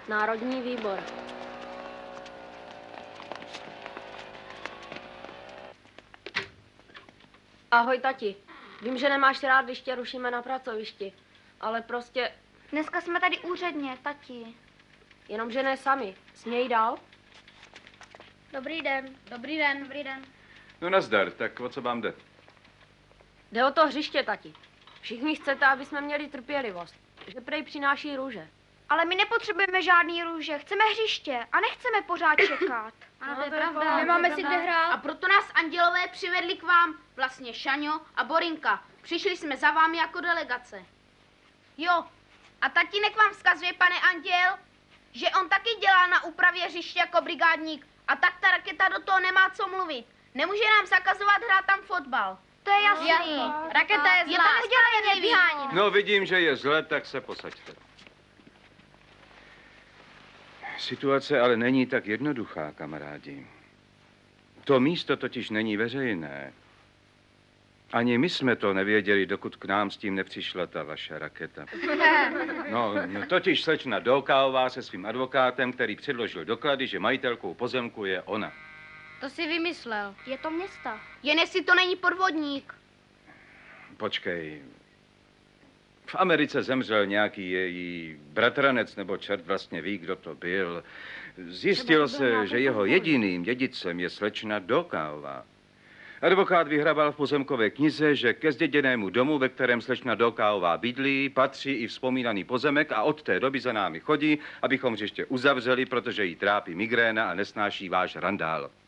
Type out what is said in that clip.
Národní výbor. Ahoj, tati. Vím, že nemáš rád, když tě rušíme na pracovišti, ale prostě... Dneska jsme tady úředně, tati. Jenomže ne sami. Směj dál. Dobrý den. Dobrý den. Dobrý den. No nazdar, tak o co vám jde? Jde o to hřiště, tati. Všichni chcete, aby jsme měli trpělivost. Že prej přináší růže. Ale my nepotřebujeme žádný růže, chceme hřiště a nechceme pořád čekat. Ano, to je pravda. Nemáme si kde hrát. A proto nás andělové přivedli k vám, vlastně Šaňo a Borinka. Přišli jsme za vámi jako delegace. Jo, a tatínek vám vzkazuje, pane Anděl, že on taky dělá na úpravě hřiště jako brigádník a tak ta raketa do toho nemá co mluvit. Nemůže nám zakazovat hrát tam fotbal. To je jasný. Raketa je zlá. Je to spravedlivý. No vidím, že je zle, tak se posaďte. Situace ale není tak jednoduchá, kamarádi. To místo totiž není veřejné. Ani my jsme to nevěděli, dokud k nám s tím nepřišla ta vaše raketa. No, totiž slečna Dokálová se svým advokátem, který předložil doklady, že majitelkou pozemku je ona. To si vymyslel. Je to města. Jen jestli to není podvodník. Počkej. V Americe zemřel nějaký její bratranec, nebo čert vlastně ví, kdo to byl. Zjistilo se, že jeho jediným dědicem je slečna Dokálová. Advokát vyhrabal v pozemkové knize, že ke zděděnému domu, ve kterém slečna Dokálová bydlí, patří i vzpomínaný pozemek a od té doby za námi chodí, abychom hřiště uzavřeli, protože jí trápí migréna a nesnáší váš randál.